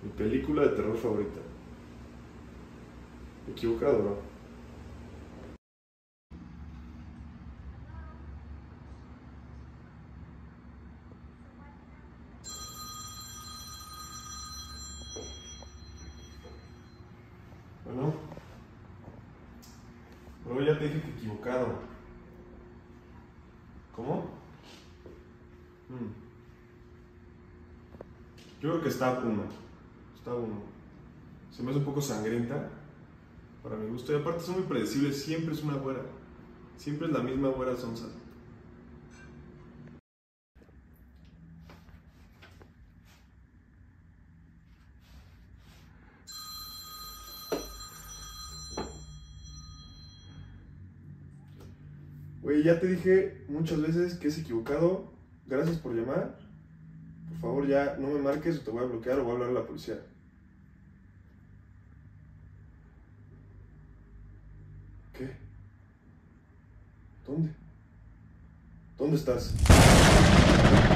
Mi película de terror favorita. Equivocado, ¿no? Bueno, pero ya te dije que equivocado. ¿Cómo? Yo creo que está uno. Está uno. Se me hace un poco sangrienta para mi gusto. Y aparte son muy predecibles. Siempre es una güera. Siempre es la misma güera sonsa. Güey, ya te dije muchas veces que es equivocado. Gracias por llamar. Por favor, ya no me marques o te voy a bloquear o voy a hablar a la policía. ¿Qué? ¿Dónde? ¿Dónde estás?